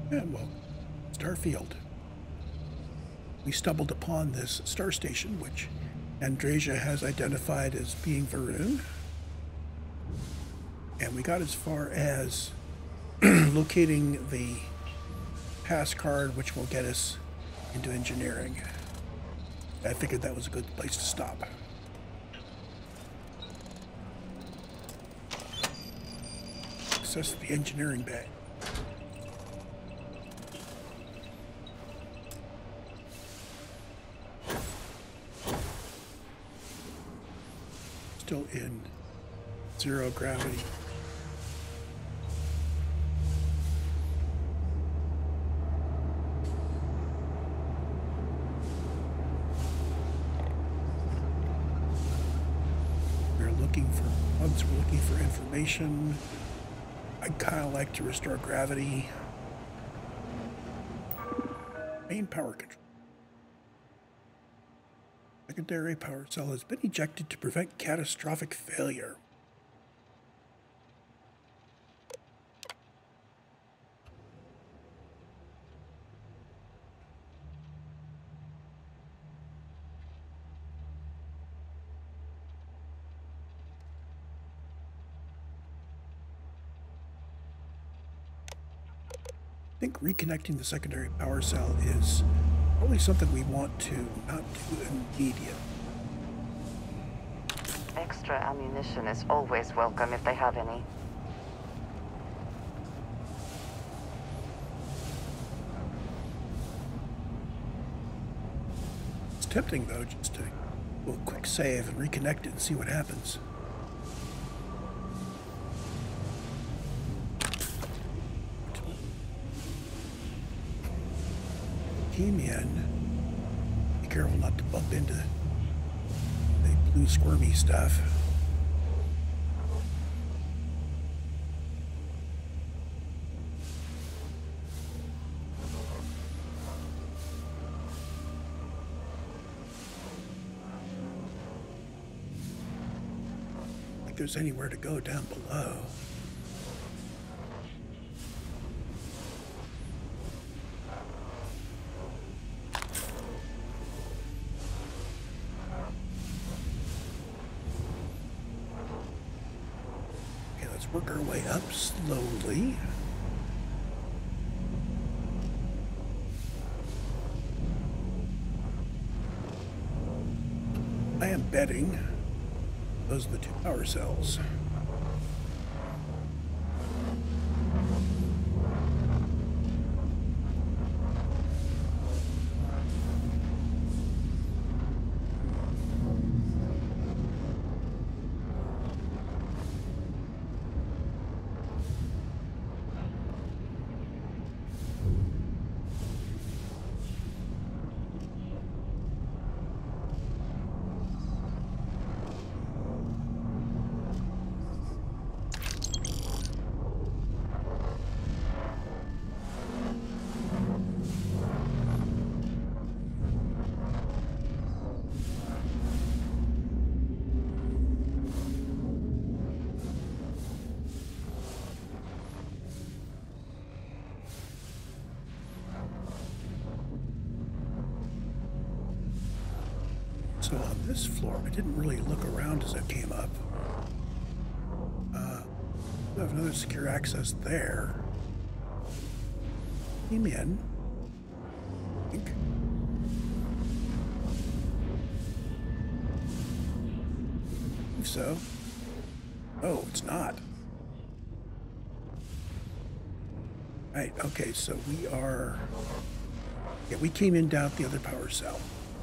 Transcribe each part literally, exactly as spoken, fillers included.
And well, Starfield. We stumbled upon this star station, which Andreja has identified as being Varuun. And we got as far as locating the pass card, which will get us into engineering. I figured that was a good place to stop. Access the engineering bay. Still in zero gravity. We're looking for bugs, we're looking for information. I'd kind of like to restore gravity. Main power control. Secondary power cell has been ejected to prevent catastrophic failure. I think reconnecting the secondary power cell is probably something we want to not do immediate. Extra ammunition is always welcome if they have any. It's tempting though just to do a quick save and reconnect it and see what happens. Came in. Be careful not to bump into the blue squirmy stuff. Like there's anywhere to go down below. Work our way up slowly. I am betting those are the two power cells. So on this floor, I didn't really look around as I came up. Uh, we have another secure access there. Came in. I think. I think so. Oh, it's not. Right, okay, so we are... Yeah, we came in down at the other power cell.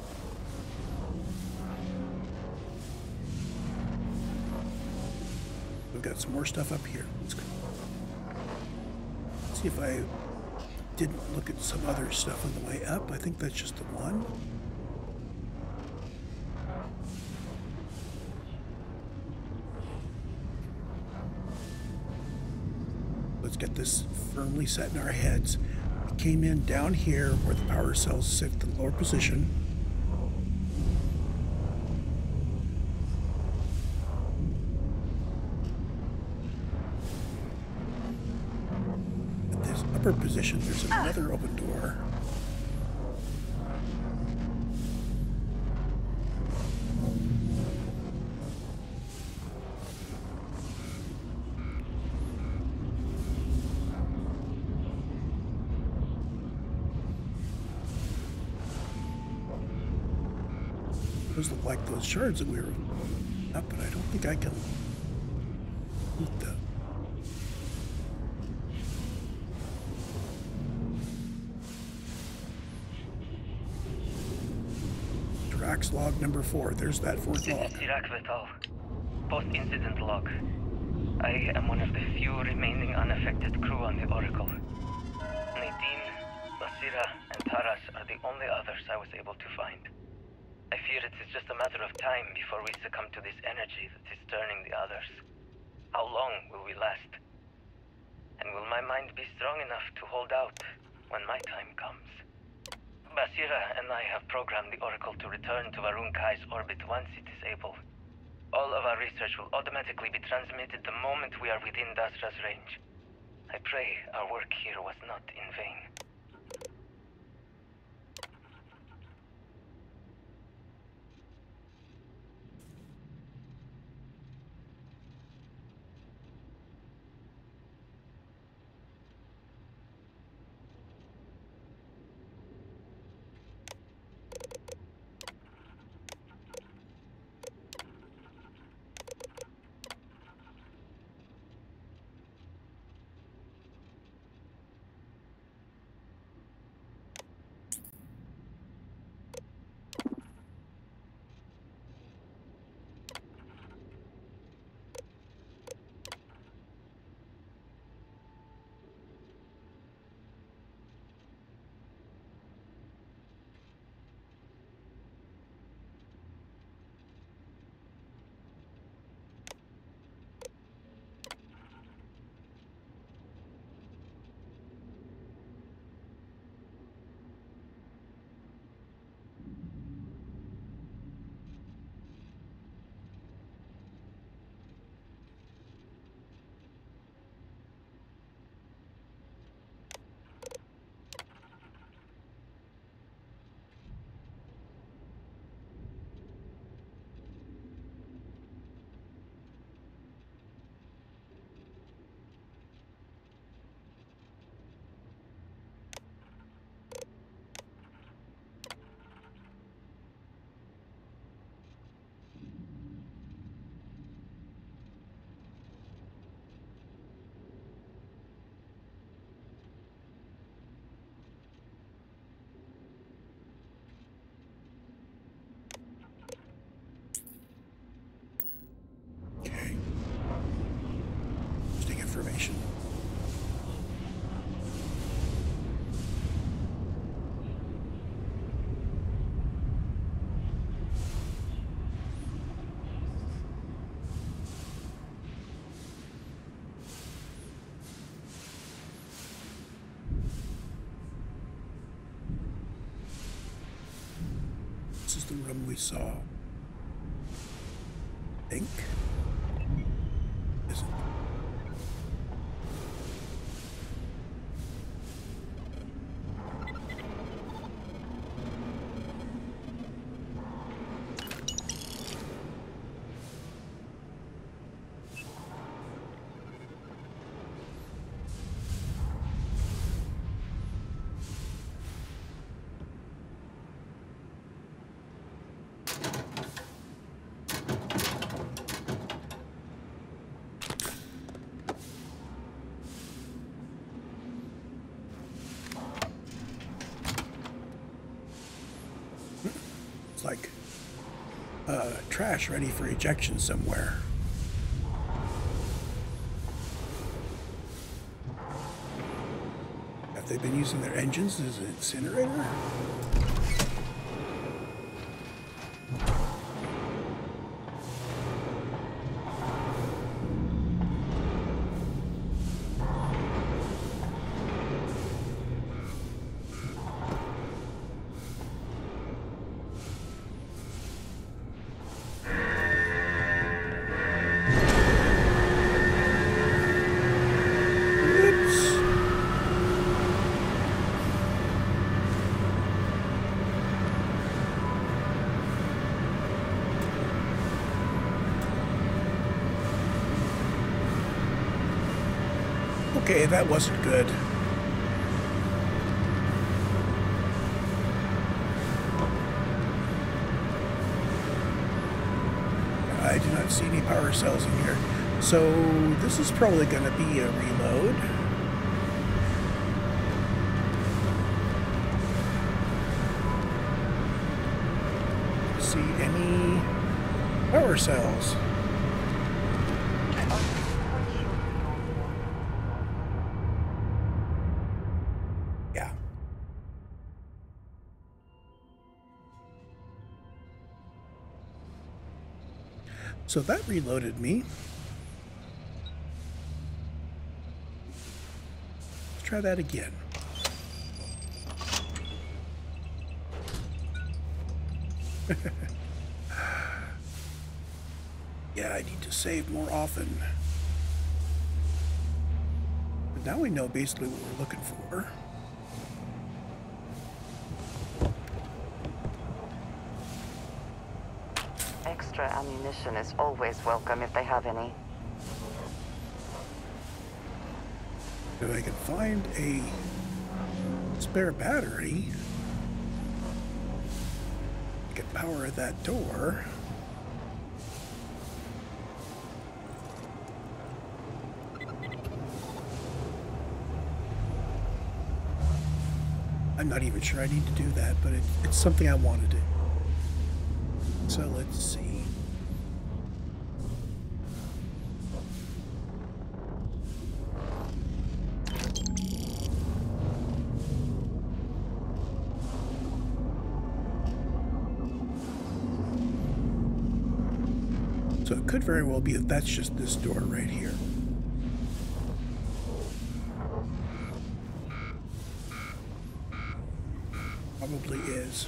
Got some more stuff up here. Let's go. See if I didn't look at some other stuff on the way up. I think that's just the one. Let's get this firmly set in our heads. We came in down here where the power cells sit in the lower position. upper position, there's another open door. Those look like those shards that we were up, but I don't think I can loot them. Drax log number four. There's that fourth log. This is Chirac Vital. Post-incident log. I am one of the few remaining unaffected crew on the Oracle. Nadine, Basira, and Taras are the only others I was able to find. I fear it is just a matter of time before we succumb to this energy that is turning the others. How long will we last? And will my mind be strong enough to hold out when my time comes? Basira and I have programmed the Oracle to return to Varuun Kai's orbit once it is able. All of our research will automatically be transmitted the moment we are within Dasra's range. I pray our work here was not in vain. Information. This is the room we saw. I think. Isn't. Like uh, trash ready for ejection somewhere. Have they been using their engines as an incinerator? Okay, that wasn't good. I do not see any power cells in here. So this is probably going to be a reload. See any power cells? Yeah. So that reloaded me. Let's try that again. Yeah, I need to save more often. But now we know basically what we're looking for. Extra ammunition is always welcome if they have any. If I can find a spare battery, I can power that door. I'm not even sure I need to do that, but it, it's something I want to do. So let's see. So it could very well be that that's just this door right here. Probably is.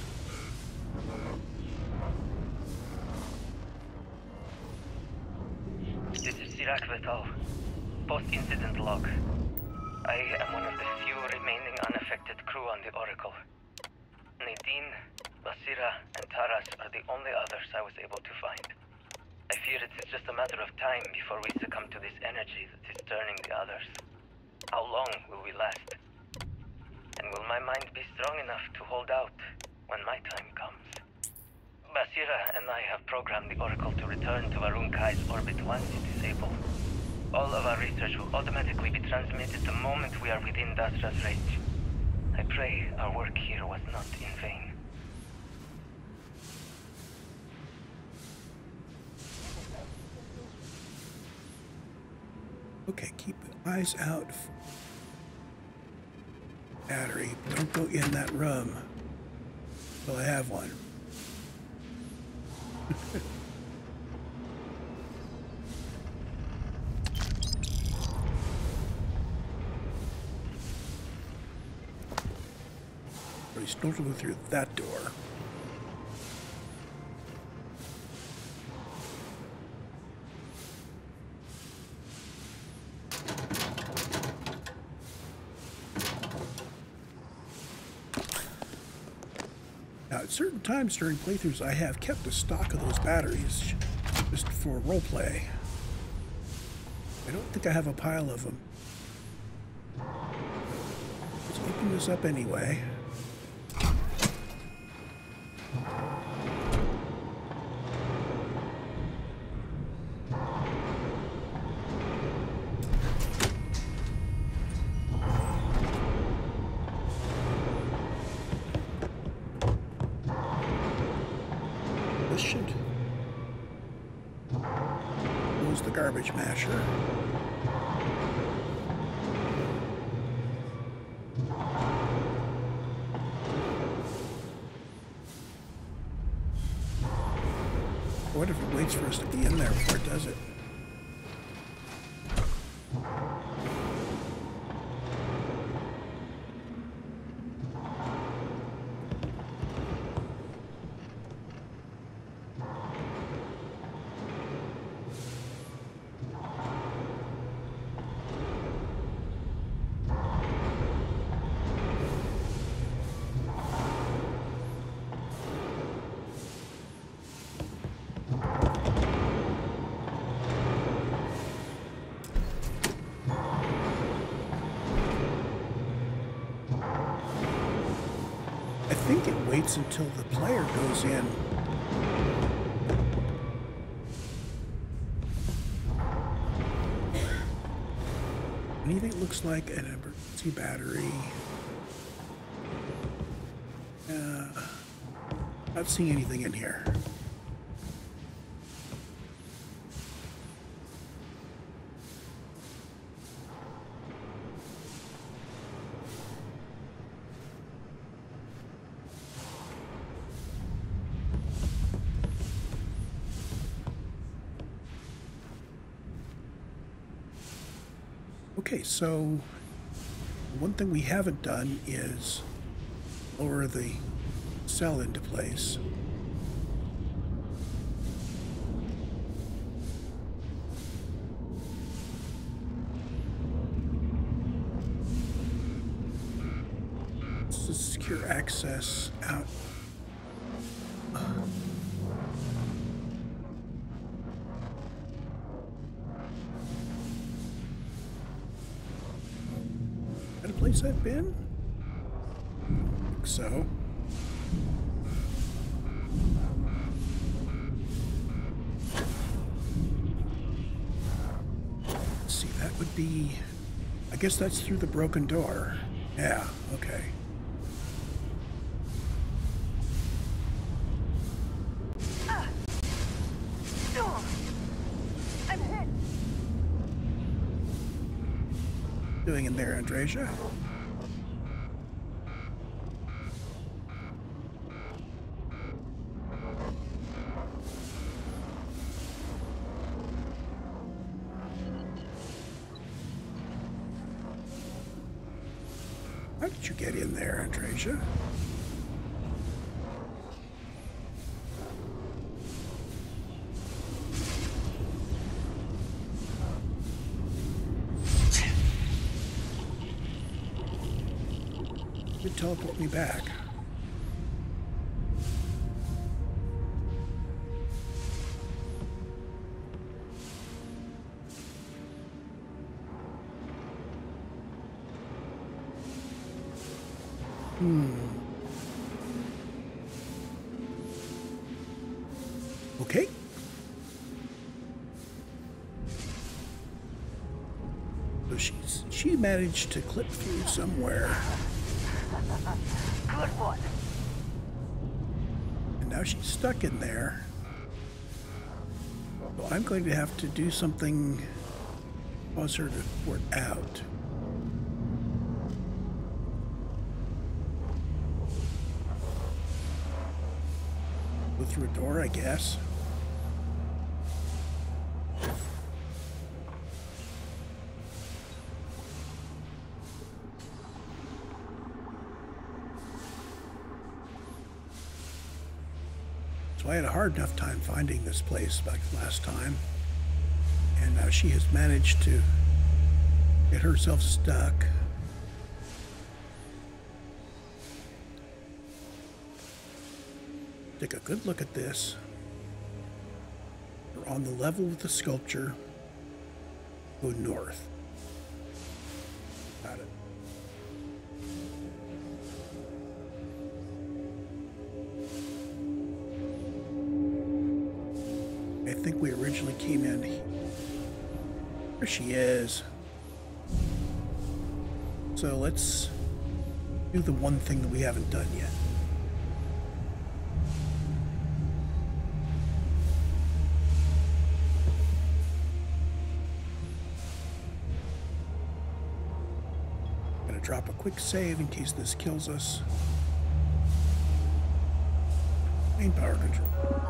This is Sirac Vital. Post-incident log. I am one of the few remaining unaffected crew on the Oracle. Nadine, Basira, and Taras are the only others I was able to find. I fear it is just a matter of time before we succumb to this energy that is turning the others. How long will we last? And will my mind be strong enough to hold out when my time comes? Basira and I have programmed the Oracle to return to Varuun Kai's orbit once it is able. All of our research will automatically be transmitted the moment we are within Dasra's range. I pray our work here was not in vain. Okay, keep eyes out for battery. Don't go in that room. Well, I have one. But he's not going through that door. Now, at certain times during playthroughs, I have kept a stock of those batteries just for roleplay. I don't think I have a pile of them. Let's open this up anyway. This should close the garbage masher. What if it waits for us to be in there before it does it? I think it waits until the player goes in. Anything that looks like an emergency battery. Uh, not seeing anything in here. Okay, so one thing we haven't done is lower the cell into place. This is secure access out. Place I've been? I think so. Let's see, that would be... I guess that's through the broken door. Yeah, okay. Ah. Oh. I'm hit. Doing in there, Andreja? How did you get in there, Andreja? You teleport me back. Hmm. Okay. So she's she managed to clip through somewhere. Good one. And now she's stuck in there. So I'm going to have to do something to cause her to port out. Go through a door, I guess. So I had a hard enough time finding this place like last time. And now she has managed to get herself stuck. Take a good look at this. We're on the level with the sculpture. Go north. Got it. I think we originally came in. There she is. So let's do the one thing that we haven't done yet. Gonna drop a quick save in case this kills us. Main power control.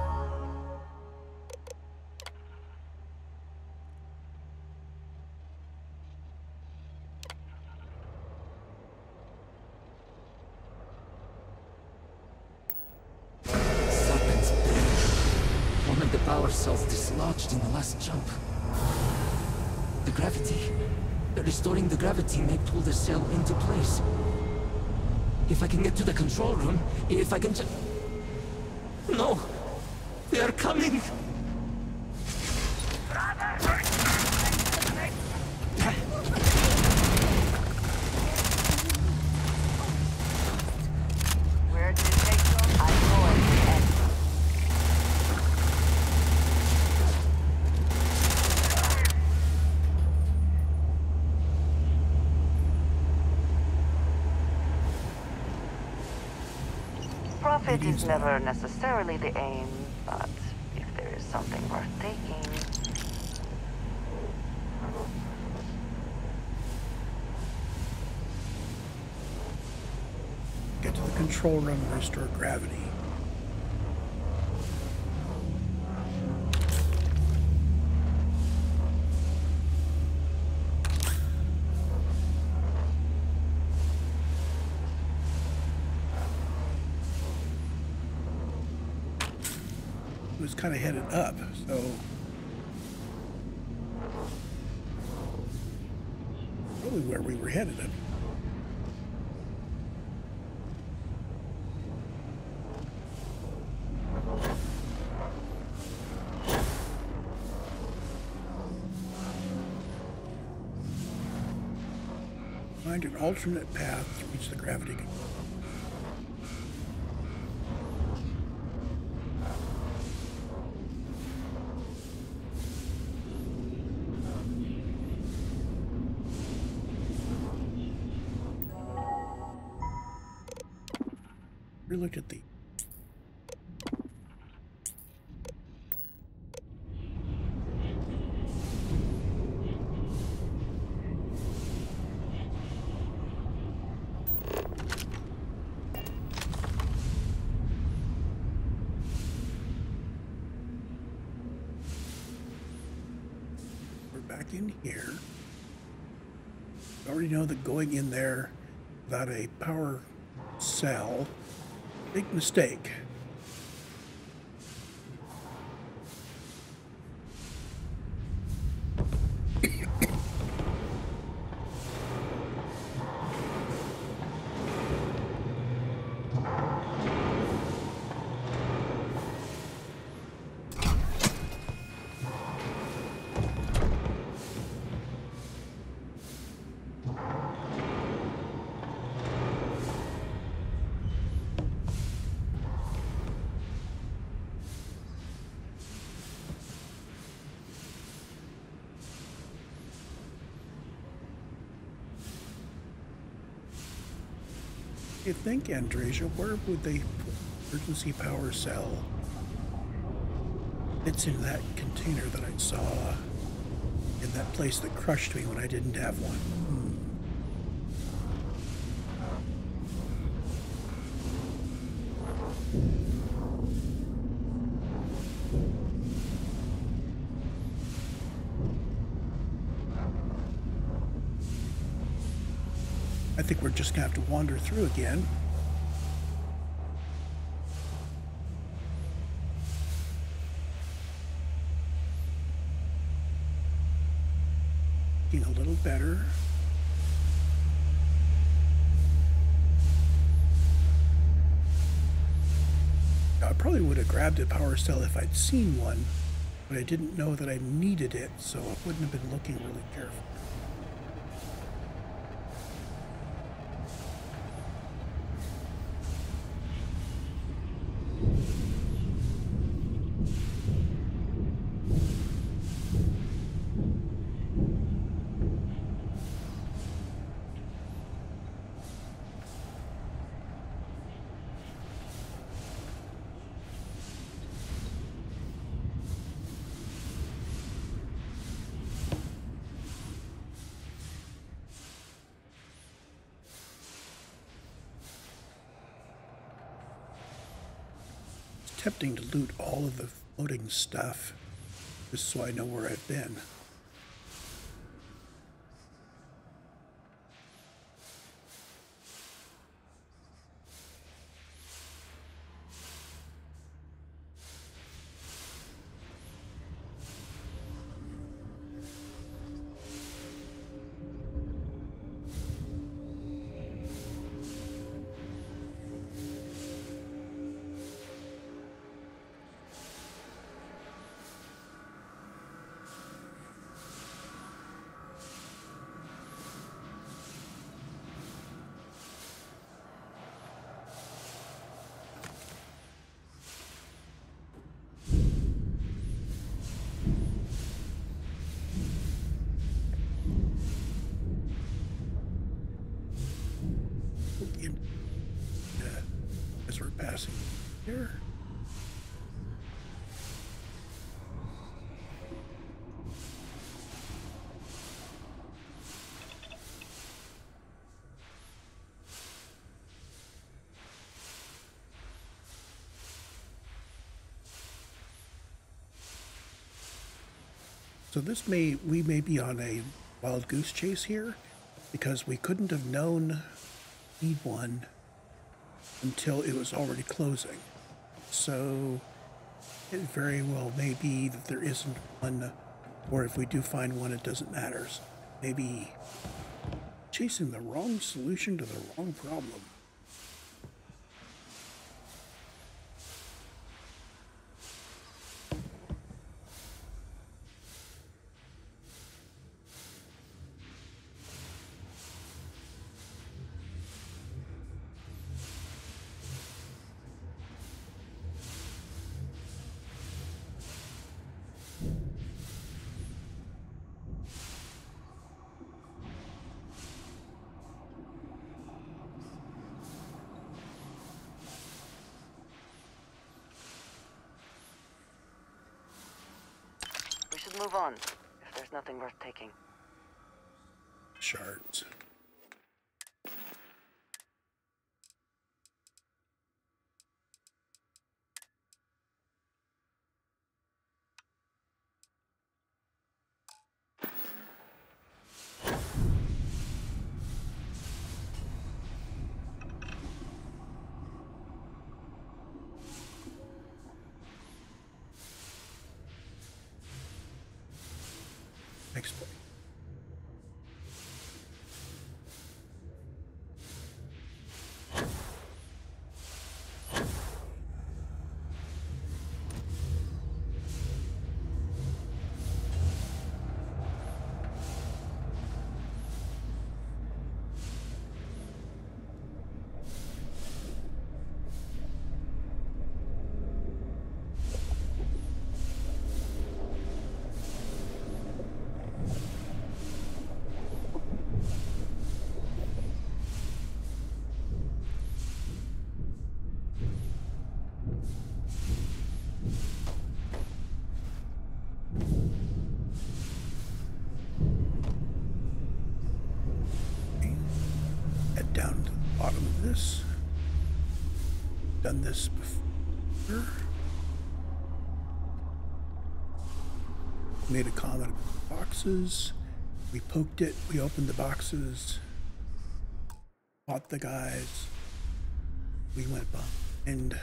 Cells dislodged in the last jump. The gravity. Restoring the gravity may pull the cell into place. If I can get to the control room, if I can just... No! They are coming! We're Profit Nadine's is not. never necessarily the aim, but if there is something worth taking... Get to the control room and restore gravity. It was kind of headed up, so probably where we were headed. Up. Find an alternate path to reach the gravity control. We looked at the we're back in here. I already know that going in there without a power cell, big mistake. You think, Andreja, where would they put emergency power cell? It's in that container that I saw in that place that crushed me when I didn't have one. Hmm. I think we're just gonna have to wander through again. Looking a little better. I probably would have grabbed a power cell if I'd seen one, but I didn't know that I needed it, so I wouldn't have been looking really careful. Tempting to loot all of the floating stuff just so I know where I've been. As we're past passing here. So this may, we may be on a wild goose chase here, because we couldn't have known need one until it was already closing. So it very well may be that there isn't one, or if we do find one, it doesn't matter. So maybe chasing the wrong solution to the wrong problem. We should move on, if there's nothing worth taking. Shards. Next point. Head down to the bottom of this. Done this before. Made a comment about boxes. We poked it, we opened the boxes, fought the guys. We went behind.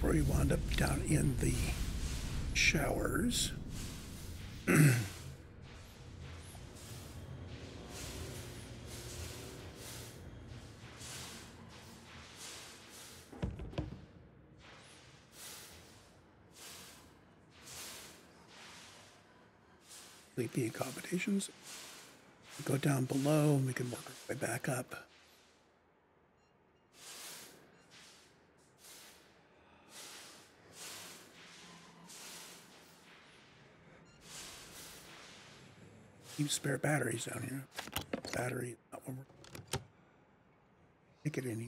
where we wound up down in the showers. Sleeping accommodations. Go down below and we can work our way back up. Keep spare batteries down here. Battery, not one more. Take it any.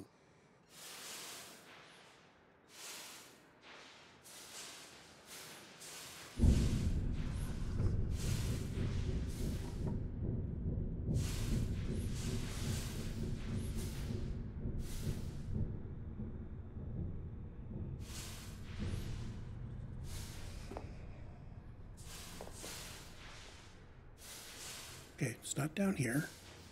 Okay, it's not down here.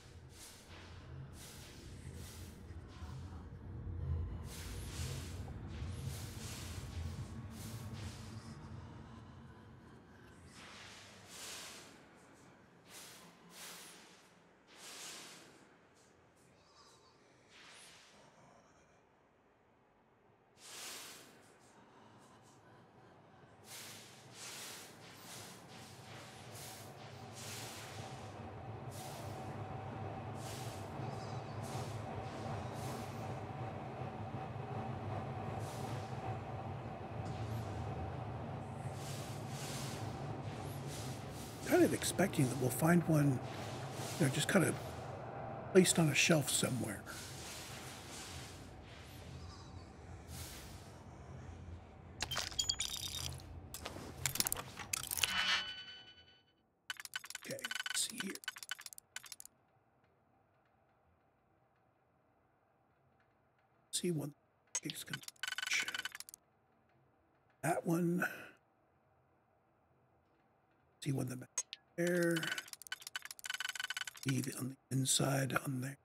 Kind of expecting that we'll find one, you know, just kind of placed on a shelf somewhere. Okay, let's see here. See one. That one. See one the back there. See the, on the inside on there.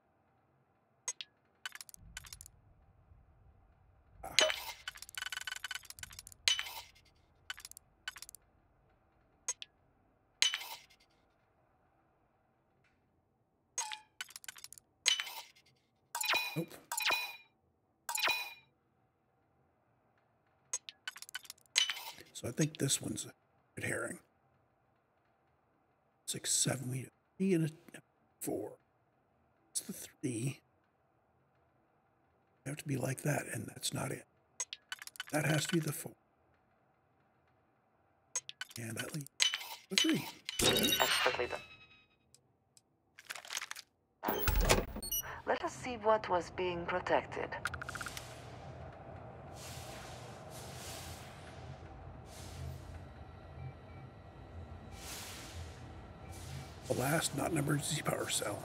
Ah. Nope. So I think this one's a red herring. Six, seven, we have three and a four. It's the three. They have to be like that, and that's not it. That has to be the four. And that leaves the three. Expertly done. Let us see what was being protected. The last, not an emergency power cell.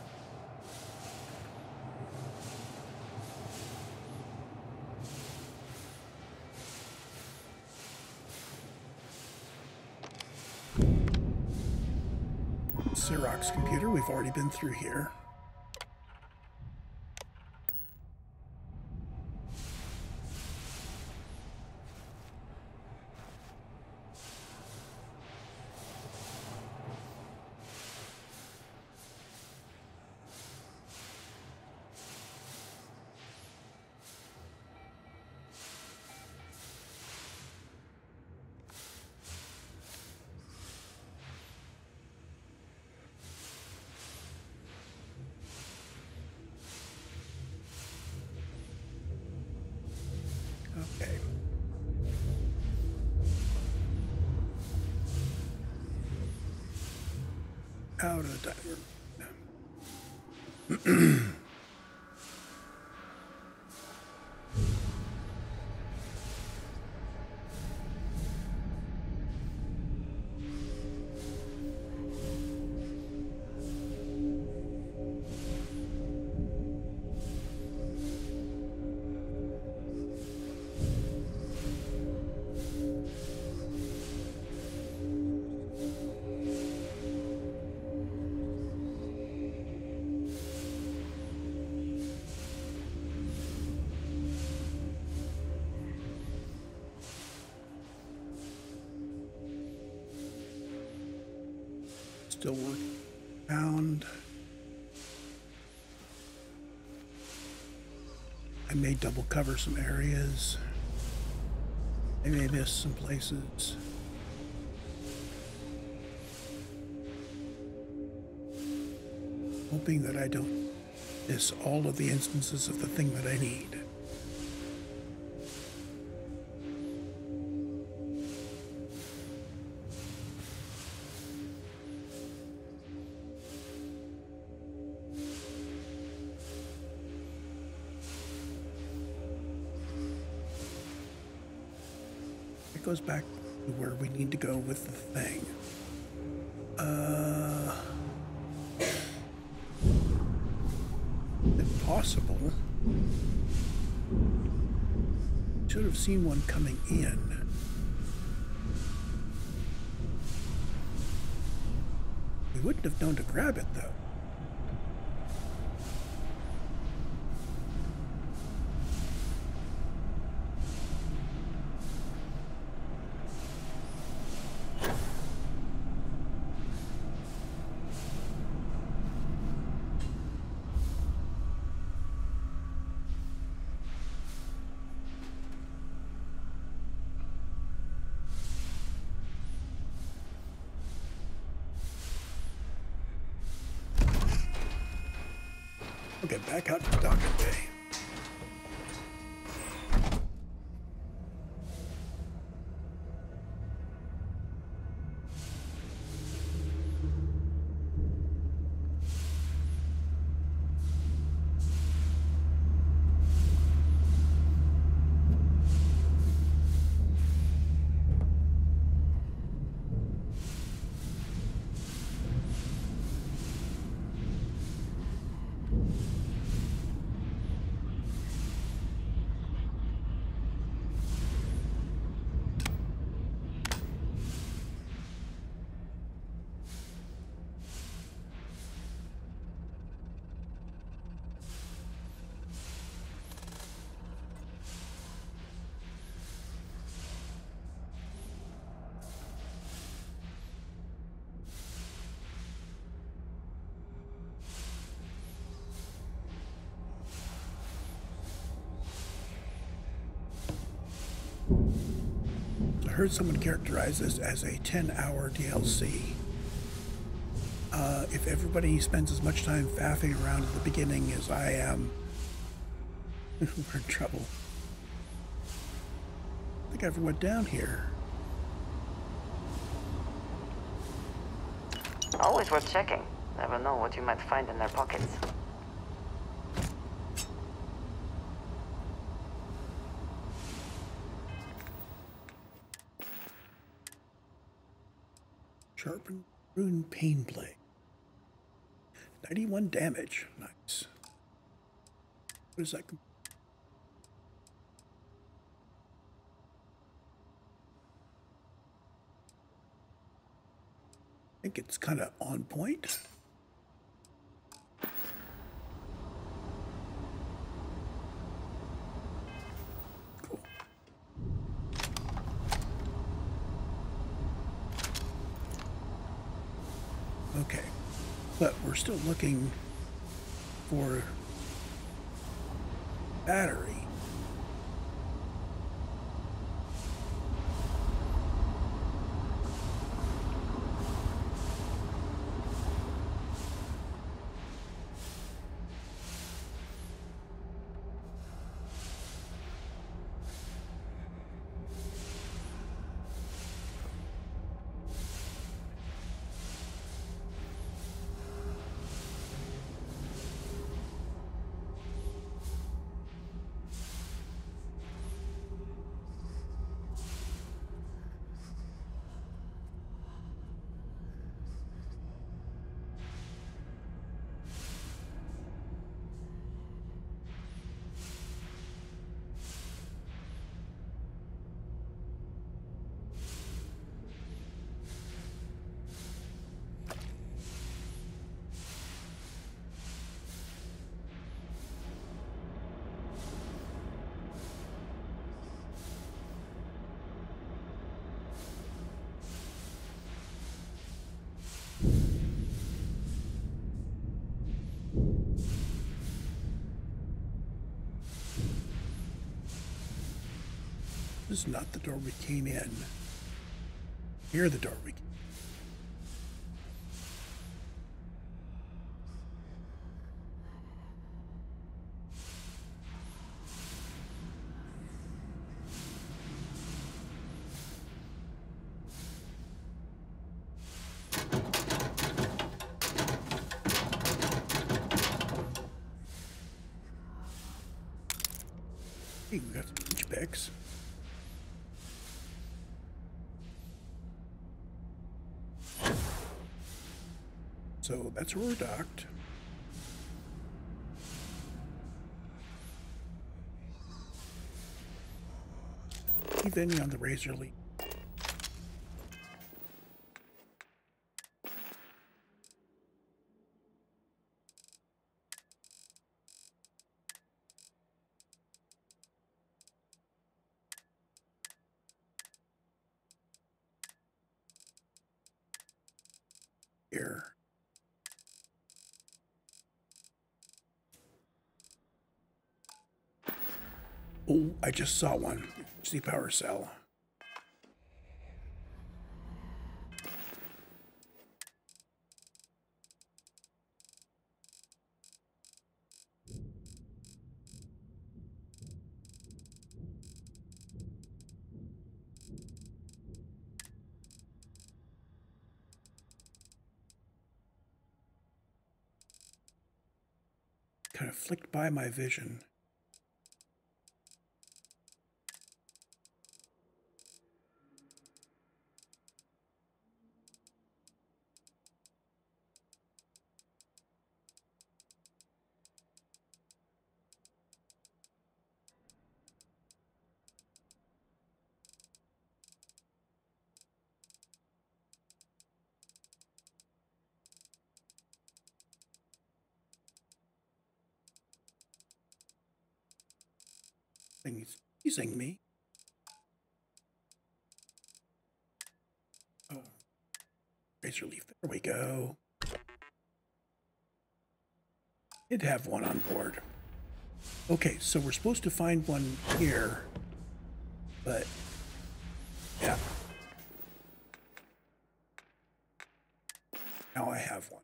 Xerox computer, we've already been through here. Okay. Out of the dining room. Still working around. I may double cover some areas. I may miss some places. Hoping that I don't miss all of the instances of the thing that I need. It goes back to where we need to go with the thing. Uh, if possible, should have seen one coming in. We wouldn't have known to grab it, though. Okay, back out to the docking bay. I heard someone characterize this as a ten hour D L C. Uh, if everybody spends as much time faffing around at the beginning as I am, we're in trouble. I think I ever went down here. Always worth checking. Never know what you might find in their pockets. Sharpened rune pain blade. ninety-one damage. Nice. What is that? I think it's kind of on point. Cool. Okay, but we're still looking for battery. This is not the door we came in. Here the door we came. Hey, we got some peach picks. So that's where we're docked. Keep any on the razor leaf. Here. Oh, I just saw one. See power cell. Kind of flicked by my vision. Thing's teasing me. Oh, razor leaf. There we go. Did have one on board. Okay, so we're supposed to find one here, but yeah. Now I have one.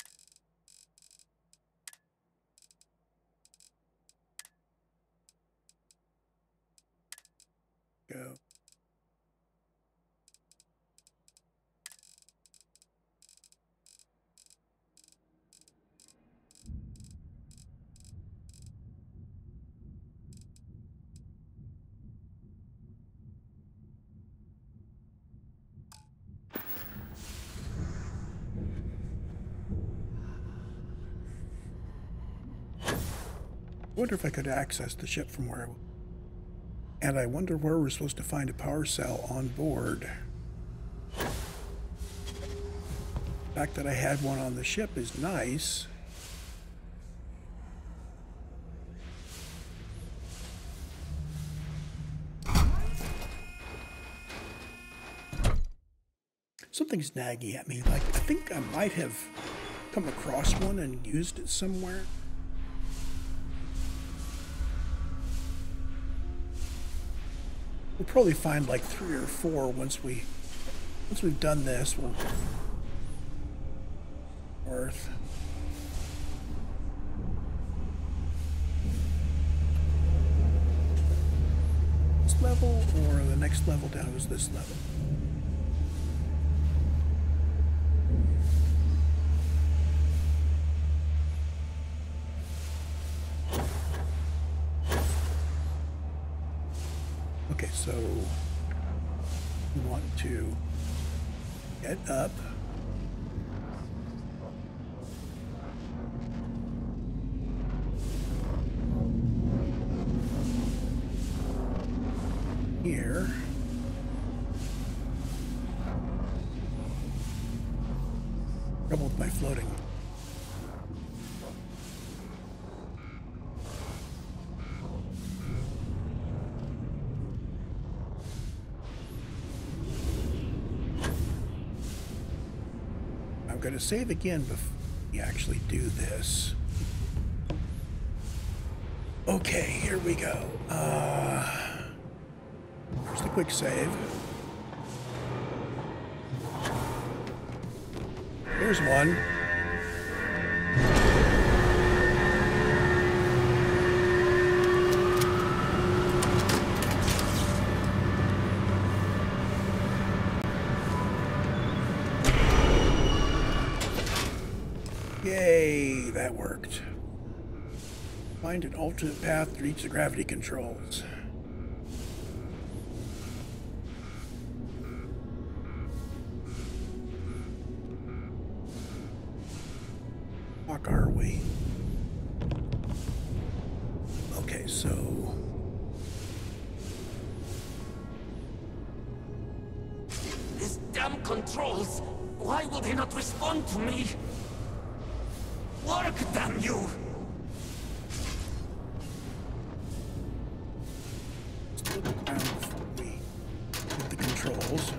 Go. I wonder if I could access the ship from where I was. And I wonder where we're supposed to find a power cell on board. The fact that I had one on the ship is nice. Something's nagging at me. Like, I think I might have come across one and used it somewhere. We'll probably find like three or four once we, once we've done this. We'll Earth. This level or the next level down is this level. Okay, so we want to get up. Here. Trouble with my floating. I'm going to save again before we actually do this. Okay, here we go. Uh, There's the quick save. Here's one. Yay, that worked. Find an alternate path to reach the gravity controls. Fuck are we? Okay, so... These damn controls! Why will they not respond to me? Work, damn you! Let's look around before we hit the controls.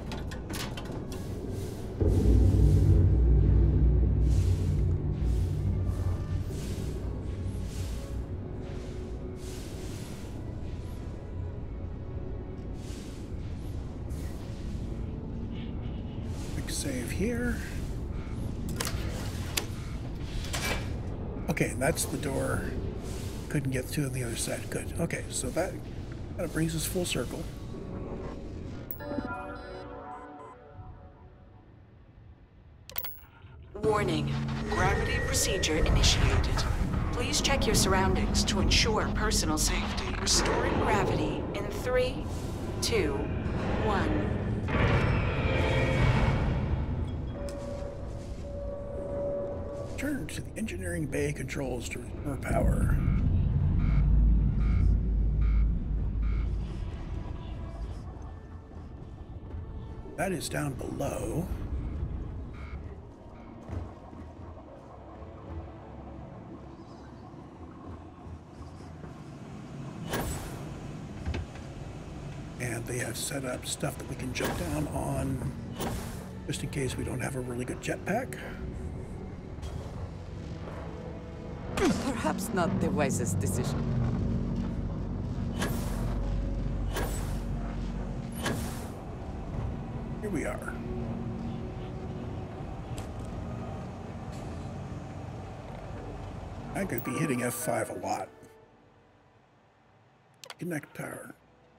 Quick save here. Okay, that's the door. Couldn't get through on the other side. Good. Okay, so that kind of brings us full circle. Warning. Gravity procedure initiated. Please check your surroundings to ensure personal safety. Restoring gravity in three, two, one. Turn to the engineering bay controls to restore power. That is down below. And they have set up stuff that we can jump down on just in case we don't have a really good jetpack. Perhaps not the wisest decision. Here we are. I could be hitting F five a lot. Connect power.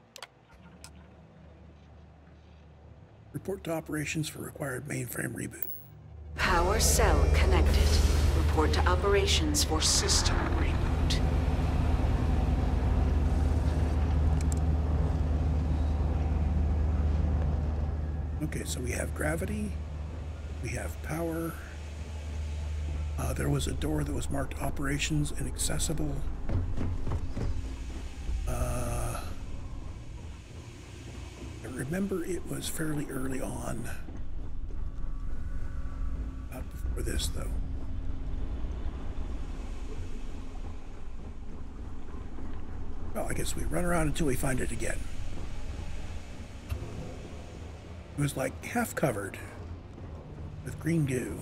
Report to operations for required mainframe reboot. Power cell connected. Report to operations for system reboot. Okay, so we have gravity, we have power. Uh, there was a door that was marked operations inaccessible. Uh, I remember it was fairly early on. Not before this, though. Well, I guess we run around until we find it again. It was like half covered with green goo.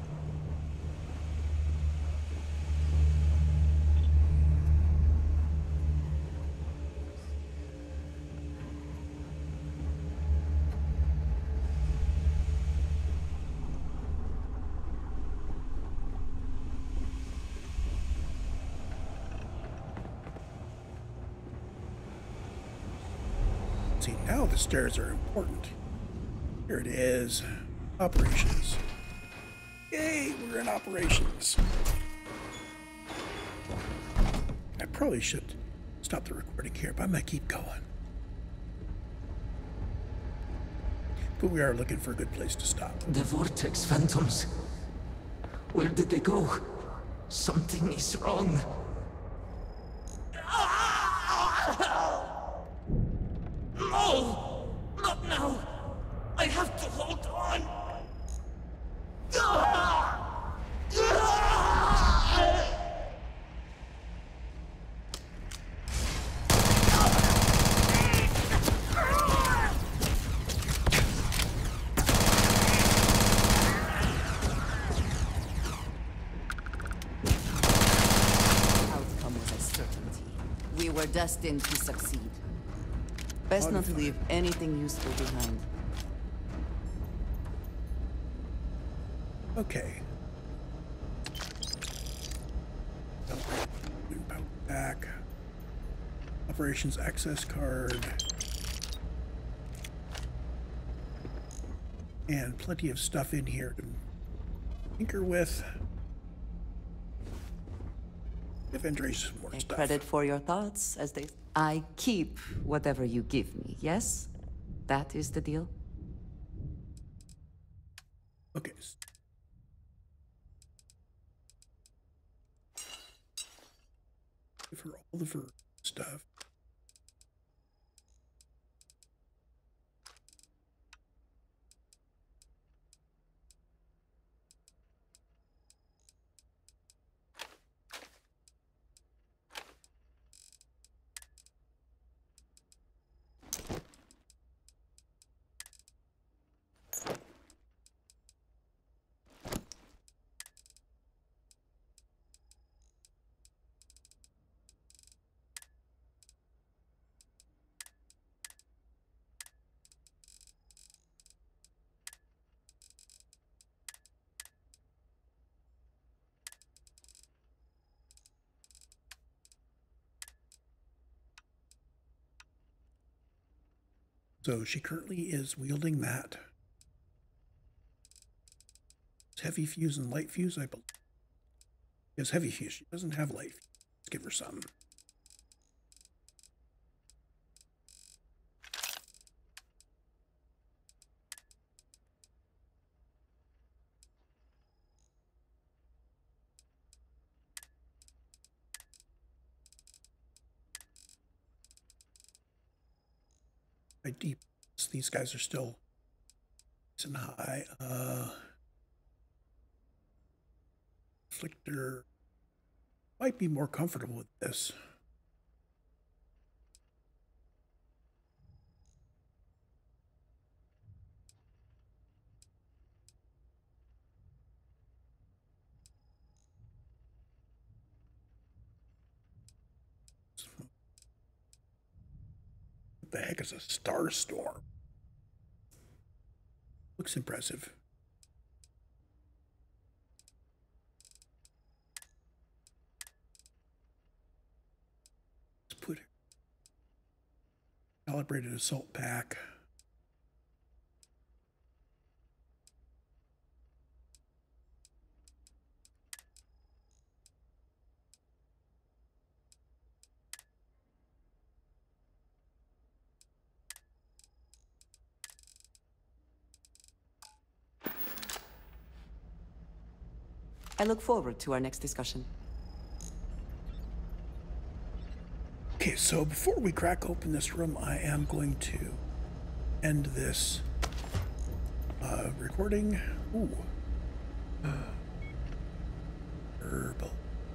See, now the stairs are important. Here it is. Operations. Yay, we're in operations. I probably should stop the recording here, but I might keep going. But we are looking for a good place to stop. The Vortex Phantoms. Where did they go? Something is wrong. No! Not now! I have to hold on! Outcome was a certainty. We were destined to succeed. Best not to Modify. leave anything useful behind. Okay. Back. Operations access card. And plenty of stuff in here to tinker with. Give Andreja some more Take stuff. credit for your thoughts, as they... I keep whatever you give me, yes? That is the deal? Okay. Give her all the ver stuff. So she currently is wielding that. It's heavy fuse and light fuse, I believe. She has heavy fuse. She doesn't have light fuse. Let's give her some. I deep. These guys are still nice and high. Uh, Flicker might be more comfortable with this. What the heck is a star storm? Looks impressive. Let's put calibrated assault pack. I look forward to our next discussion. Okay, so before we crack open this room, I am going to end this uh, recording. Ooh. Herbal.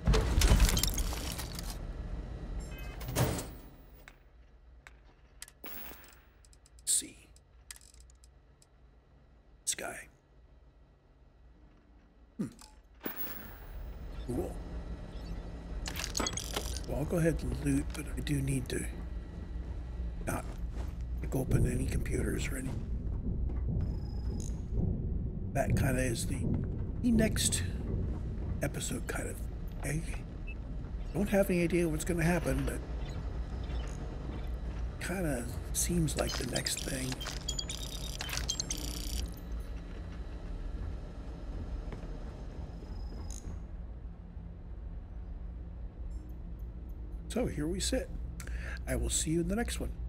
Let's see. This guy. Hmm. Cool. Well, I'll go ahead and loot, but I do need to not pick open any computers or any. That kind of is the, the next episode, kind of. Okay? Don't have any idea what's going to happen, but kind of seems like the next thing. So here we sit. I will see you in the next one.